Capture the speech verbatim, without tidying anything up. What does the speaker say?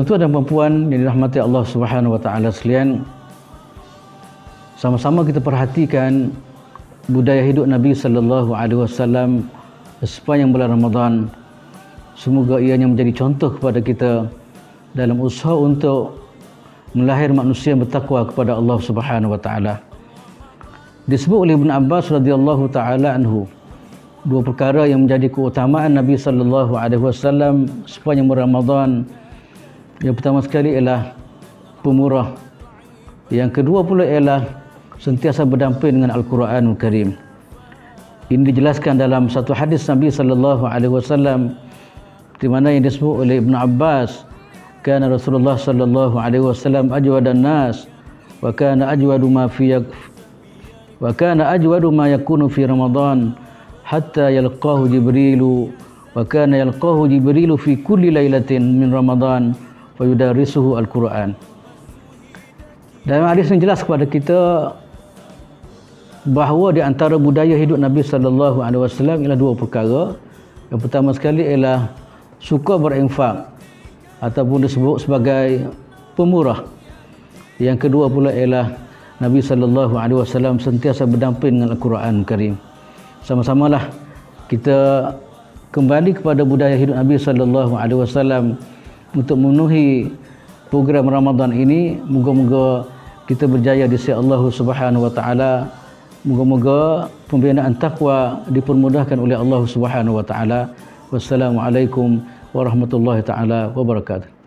Tuan-tuan dan puan yang dirahmati Allah Subhanahu wa taala sekalian, sama-sama kita perhatikan budaya hidup Nabi sallallahu alaihi wasallam sepanjang bulan Ramadan. Semoga ianya menjadi contoh kepada kita dalam usaha untuk melahir manusia yang bertakwa kepada Allah Subhanahu wa taala. Disebut oleh Ibn Abbas radhiyallahu taala anhu, dua perkara yang menjadi keutamaan Nabi sallallahu alaihi wasallam sepanjang bulan Ramadan. Yang pertama sekali ialah pemurah. Yang kedua pula ialah sentiasa berdamping dengan Al-Quranul Karim. Ini dijelaskan dalam satu hadis Nabi sallallahu alaihi wasallam di mana yang disebut oleh Ibn Abbas, kana Rasulullah sallallahu alaihi wasallam ajwadan nas wa kana ajwadu ma fi wa kana ajwadu ma yakunu fi Ramadan hatta yalqahu Jibrilu wa kana yalqahu Jibrilu fi kulli lailatin min Ramadan wa yudarrisuhu Al-Quran. Dalam hadis ini jelas kepada kita bahawa di antara budaya hidup Nabi sallallahu alaihi wasallam ialah dua perkara. Yang pertama sekali ialah suka berinfak ataupun disebut sebagai pemurah. Yang kedua pula ialah Nabi sallallahu alaihi wasallam sentiasa berdamping dengan Al-Quran Karim. Sama-samalah kita kembali kepada budaya hidup Nabi sallallahu alaihi wasallam untuk memenuhi program Ramadan ini. Moga-moga kita berjaya di sisi Allah Subhanahu wa taala. Moga-moga pembinaan takwa dipermudahkan oleh Allah Subhanahu wa taala. Wassalamualaikum warahmatullahi taala wabarakatuh.